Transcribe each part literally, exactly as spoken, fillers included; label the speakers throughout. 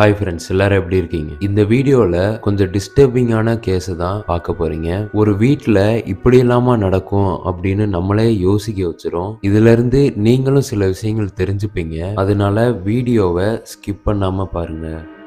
Speaker 1: Hi friends, எல்லாரும் எப்படி இருக்கீங்க? இந்த வீடியோல கொஞ்சம் டிஸ்டர்பிங்கான கேஸ் தான் பார்க்க போறீங்க. ஒரு வீட்ல இப்படி இல்லாம நடக்கும் அப்படின்னு நம்மளே யோசிக்க வச்சிரும். இதுல இருந்து நீங்களும் சில விஷயங்கள் தெரிஞ்சுப்பீங்க. அதனால வீடியோவை ஸ்கிப் பண்ணாம பாருங்க.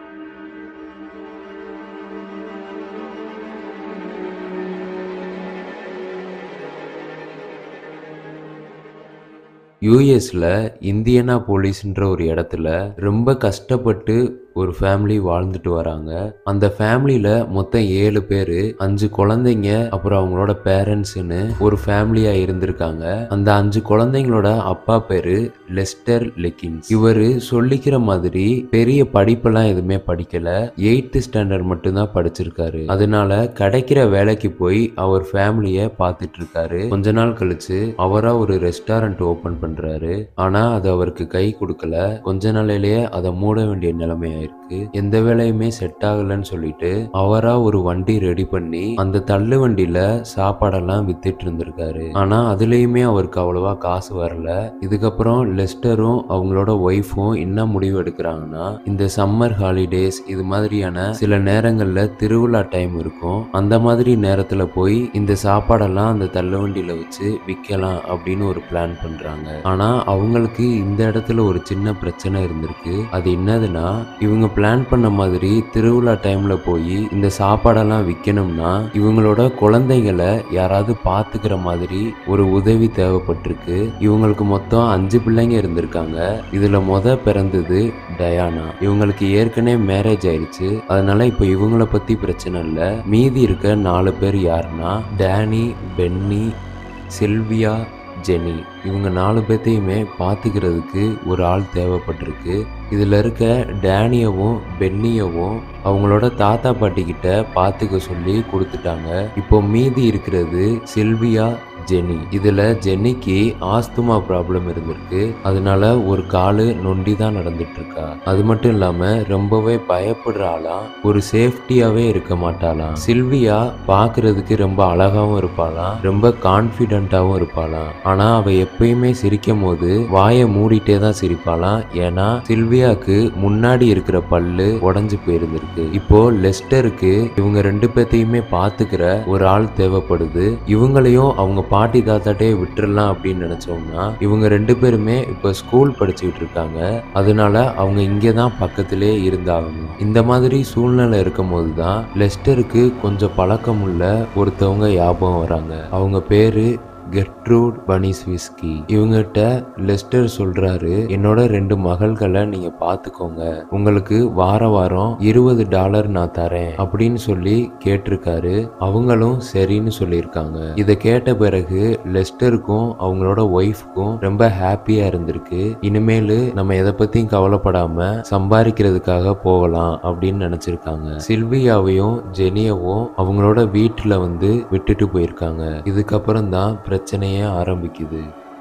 Speaker 1: யூஎஸ்ல இந்தியானாபோலிஸ்ன்ற ஒரு இடத்துல ரொம்ப கஷ்டப்பட்டு ஒரு ஃபேமிலி வாழ்ந்துட்டு வராங்க. அந்த ஃபேமிலியில மொத்தம் ஏழு பேரு, அஞ்சு குழந்தைங்க, அப்புறம் அவங்களோட பேரண்ட்ஸ்னு ஒரு ஃபேமிலியா இருந்திருக்காங்க. அந்த அஞ்சு குழந்தைங்களோட அப்பா பேரு லெஸ்டர் லிக்கின்ஸ். இவரு சொல்லிக்கிற மாதிரி பெரிய படிப்பெல்லாம் எதுவுமே படிக்கல, எயித்து ஸ்டாண்டர்ட் மட்டும்தான் படிச்சிருக்காரு. அதனால கிடைக்கிற வேலைக்கு போய் அவர் ஃபேமிலிய பார்த்துட்டு இருக்காரு. கொஞ்ச நாள் கழிச்சு அவரா ஒரு ரெஸ்டாரண்ட் ஓபன் பண்றாரு. ஆனா அது அவருக்கு கை கொடுக்கல. கொஞ்ச நாளையிலேயே அதை மூட வேண்டிய நிலைமையா இருக்கு. எந்த வேலையுமே செட் ஆகலன்னு சொல்லிட்டு அவரா ஒரு வண்டி ரெடி பண்ணி அந்த தள்ளு வண்டியில சாப்பாடெல்லாம் வித்துட்டு இருந்திருக்காரு. ஆனா அதுலயுமே அவருக்கு அவ்வளவா காசு வரல. இதுக்கப்புறம் லெஸ்டரும் அவங்களோட ஒய்ஃபும் என்ன முடிவு எடுக்கிறாங்கன்னா, இந்த சம்மர் ஹாலிடேஸ் இது மாதிரியான சில நேரங்கள்ல திருவிழா டைம் இருக்கும், அந்த மாதிரி நேரத்துல போய் இந்த சாப்பாடெல்லாம் அந்த தள்ளு வண்டியில வச்சு விற்கலாம் அப்படின்னு ஒரு பிளான் பண்றாங்க. ஆனா அவங்களுக்கு இந்த இடத்துல ஒரு சின்ன பிரச்சனை இருந்திருக்கு. அது என்னதுன்னா, இவங்க பிளான் பண்ண மாதிரி திருவிழா டைம்ல போய் இந்த சாப்பாடெல்லாம் விற்கணும்னா இவங்களோட குழந்தைகளை யாராவது பாத்துக்கிற மாதிரி ஒரு உதவி தேவைப்பட்டிருக்கு. இவங்களுக்கு மொத்தம் அஞ்சு பிள்ளைங்க இருந்திருக்காங்க. இதுல முத பிறந்தது டயானா. இவங்களுக்கு ஏற்கனவே மேரேஜ் ஆயிடுச்சு. அதனால இப்ப இவங்கள பத்தி பிரச்சனை இல்ல. மீதி இருக்க நாலு பேர் யாருன்னா டேனி, பென்னி, சில்வியா, ஜெனி. இவங்க நாலு பேர்த்தையுமே பார்த்துக்கிறதுக்கு ஒரு ஆள் தேவைப்பட்டிருக்கு. இதில் இருக்க டேனியவும் பென்னியவும் அவங்களோட தாத்தா பாட்டி கிட்ட பார்த்துக்க சொல்லி கொடுத்துட்டாங்க. இப்போ மீதி இருக்கிறது சில்வியா, ஜெனி. இதுல ஜெனிக்கு ஆஸ்துமா ப்ராப்ளம் இருந்திருக்கு. அதனால ஒரு காலு நொண்டி தான் நடந்துட்டு இருக்கா. அது மட்டும் இல்லாம ரொம்பவே பயப்படுற ஆளா, ஒரு சேஃப்டியாவே இருக்க மாட்டாளாம். சில்வியா பாக்குறதுக்கு ரொம்ப அழகாவும் இருப்பாளாம், ரொம்ப கான்பிடென்ட்டாவும் இருப்பாளாம். ஆனா அவ எப்பயுமே சிரிக்கும் போது வாயை மூடிட்டே தான் சிரிப்பாளாம். ஏன்னா சில்வியாக்கு முன்னாடி இருக்கிற பல்லு உடஞ்சு போயிருந்திருக்கு. இப்போ லெஸ்டருக்கு இவங்க ரெண்டு பேர்த்தையுமே பாத்துக்கிற ஒரு ஆள் தேவைப்படுது. இவங்களையும் அவங்க பாட்டி தாத்தாட்டே விட்டுறலாம் அப்படின்னு நினைச்சோம்னா இவங்க ரெண்டு பேருமே இப்ப ஸ்கூல் படிச்சுட்டு இருக்காங்க. அதனால அவங்க இங்கதான் பக்கத்திலே இருந்தாகணும். இந்த மாதிரி சூழ்நிலை இருக்கும் போதுதான் லெஸ்டருக்கு கொஞ்சம் பழக்கம் உள்ள ஒருத்தவங்க ஞாபகம் வராங்க. அவங்க பேரு கெர்ட்ரூட் பனிஷ்விஸ்கி. இவங்கிட்ட லெஸ்டர் சொல்றாரு, என்னோட ரெண்டு மகள்களை நீங்க பாத்துக்கோங்க, உங்களுக்கு வார வாரம் இருபது டாலர் நான் தரேன் அப்படின்னு சொல்லி கேட்டிருக்காரு. அவங்களும் சரின்னு சொல்லியிருக்காங்க. இதை கேட்ட பிறகு லெஸ்டருக்கும் அவங்களோட ஒய்ஃப்க்கும் ரொம்ப ஹாப்பியா இருந்திருக்கு. இனிமேலு நம்ம எதை பத்தியும் கவலைப்படாம சம்பாதிக்கிறதுக்காக போகலாம் அப்படின்னு நினைச்சிருக்காங்க. சில்வியாவையும் ஜெனியவும் அவங்களோட வீட்டுல வந்து விட்டுட்டு போயிருக்காங்க. இதுக்கப்புறம் தான் பிரச்சனையே ஆரம்பிக்குது.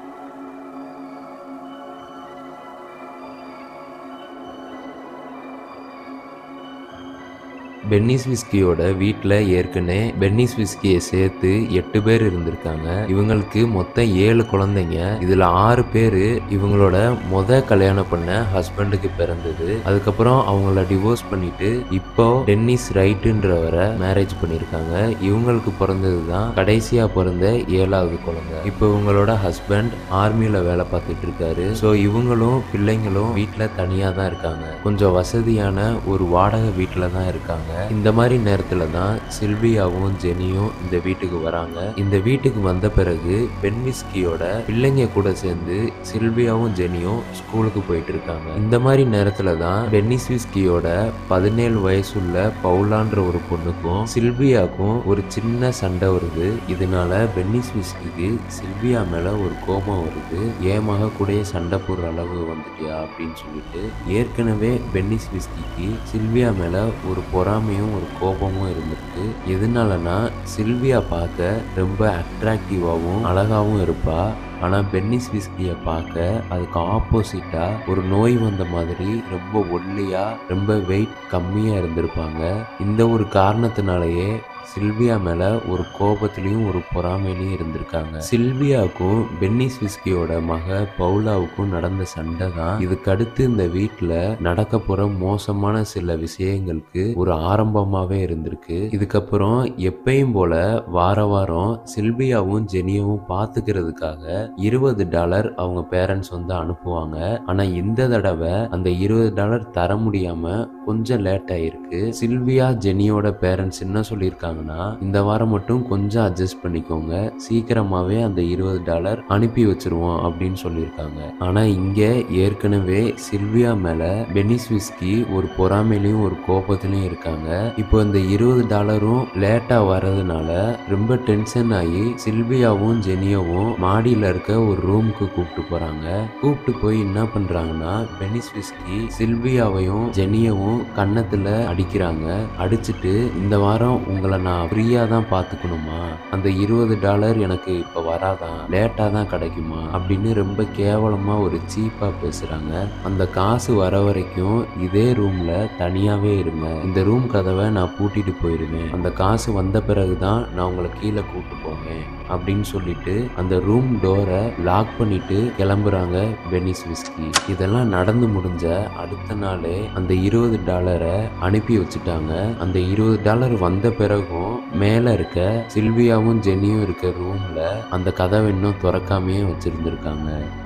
Speaker 1: பெனிஷ்விஸ்கியோட வீட்டில் ஏற்கனவே பெனிஷ்விஸ்கியை சேர்த்து எட்டு பேர் இருந்திருக்காங்க. இவங்களுக்கு மொத்தம் ஏழு குழந்தைங்க. இதுல ஆறு பேரு இவங்களோட முத கல்யாணம் பண்ண ஹஸ்பண்டுக்கு பிறந்தது. அதுக்கப்புறம் அவங்கள டிவோர்ஸ் பண்ணிட்டு இப்போ டென்னிஸ் ரைட்டுன்றவரை மேரேஜ் பண்ணியிருக்காங்க. இவங்களுக்கு பிறந்ததுதான் கடைசியா பிறந்த ஏழாவது குழந்தை. இப்போ இவங்களோட ஹஸ்பண்ட் ஆர்மியில வேலை பார்த்துட்டு இருக்காரு. ஸோ இவங்களும் பிள்ளைங்களும் வீட்டில் தனியா தான் இருக்காங்க. கொஞ்சம் வசதியான ஒரு வாடகை வீட்டில தான் இருக்காங்க. இந்த மாதிரி நேரத்துல தான் சில்வியாவும் ஜெனியும் இந்த வீட்டுக்கு வராங்க. இந்த வீட்டுக்கு வந்த பிறகு பென்விஸ்கியோட பிள்ளைங்க கூட சேர்ந்து சில்வியாவும் ஜெனியும் ஸ்கூலுக்கு போயிட்டு இருக்காங்க. இந்த மாதிரி நேரத்துல தான் பெனிஷ்விஸ்கியோட பதினேழு வயசுள்ள பவுலான்ற ஒரு பொண்ணுக்கும் சில்வியாக்கும் ஒரு சின்ன சண்டை வருது. இதனால பெனிஷ்விஸ்கிக்கு சில்வியா மேல ஒரு கோபம் வருது. என் மக கூட சண்டை போடுற அளவு வந்துட்டியா அப்படின்னு சொல்லிட்டு. ஏற்கனவே பெனிஷ்விஸ்கிக்கு சில்வியா மேல ஒரு பொறாமை ஒரு கோபமும் இருந்திருக்கு. எதனாலனா சில்வியா பார்க்க ரொம்ப அட்ராக்டிவாகவும் அழகாவும் இருப்பா. ஆனா பெனிஷ்விஸ்கியை பார்க்க அதுக்கு ஆப்போசிட்டா ஒரு நோய் வந்த மாதிரி ரொம்ப ஒல்லியா ரொம்ப வெயிட் கம்மியா இருந்திருப்பாங்க. இந்த ஒரு காரணத்தினாலேயே சில்வியா மேல ஒரு கோபத்திலையும் ஒரு பொறாமையிலையும் இருந்திருக்காங்க. சில்வியாவுக்கும் பெனிஸ்விஸ்கியோட மக பவுலாவுக்கும் நடந்த சண்டை தான் இதுக்கடுத்து இந்த வீட்டுல நடக்க போற மோசமான சில விஷயங்களுக்கு ஒரு ஆரம்பமாவே இருந்திருக்கு. இதுக்கப்புறம் எப்பயும் போல வார வாரம் சில்வியாவும் ஜெனியாவும் பாத்துக்கிறதுக்காக இருபது டாலர் அவங்க பேரண்ட்ஸ் வந்து அனுப்புவாங்க. ஆனா இந்த தடவை அந்த இருபது டாலர் தர முடியாம கொஞ்சம் லேட் ஆயிருக்கு. சில்வியா ஜெனியோட பேரண்ட்ஸ் என்ன சொல்லியிருக்காங்கன்னா, இந்த வாரம் மட்டும் கொஞ்சம் அட்ஜஸ்ட் பண்ணிக்கோங்க, சீக்கிரமாவே அந்த இருபது டாலர் அனுப்பி வச்சிருவோம் அப்படின்னு சொல்லியிருக்காங்க. ஆனா இங்க ஏற்கனவே சில்வியா மேல பெனிஸ்விஸ்கி ஒரு பொறாமையிலையும் ஒரு கோபத்திலையும் இருக்காங்க. இப்போ இந்த இருபது டாலரும் லேட்டா வர்றதுனால ரொம்ப டென்ஷன் ஆகி சில்வியாவும் ஜெனியாவும் மாடியில இருக்க ஒரு ரூமுக்கு கூப்பிட்டு போறாங்க. கூப்பிட்டு போய் என்ன பண்றாங்கன்னா, பெனிஸ்விஸ்கி சில்வியாவையும் ஜெனியாவும் கன்னத்துல அடிக்கிறாங்க. அடிச்சுட்டு, இந்த வாரம் உங்களை நான் ஃப்ரீயா தான் பாத்துக்கணுமா, அந்த இருபது டாலர் எனக்கு இப்ப வராதான், லேட்டா தான் கிடைக்குமா அப்படின்னு ரொம்ப கேவலமா ஒரு சீப்பா பேசுறாங்க. அந்த காசு வர வரைக்கும் இதே ரூம்ல தனியாவே இருங்க, இந்த ரூம் கதவை நான் பூட்டிட்டு போயிருவேன், அந்த காசு வந்த பிறகுதான் நான் உங்களை கீழே கூட்டு போவேன் அப்படின்னு சொல்லிட்டு அந்த ரூம் டோரை லாக் பண்ணிட்டு கிளம்புறாங்க பெனிஸ்விஸ்கி. இதெல்லாம் நடந்து முடிஞ்ச அடுத்த நாளே அந்த இருபது டாலரை அனுப்பி வச்சுட்டாங்க. அந்த இருபது டாலர் வந்த பிறகும் மேல இருக்க சில்வியாவும் ஜெனியும் இருக்க ரூம்ல அந்த கதவை இன்னும் திறக்காமையே வச்சிருந்திருக்காங்க.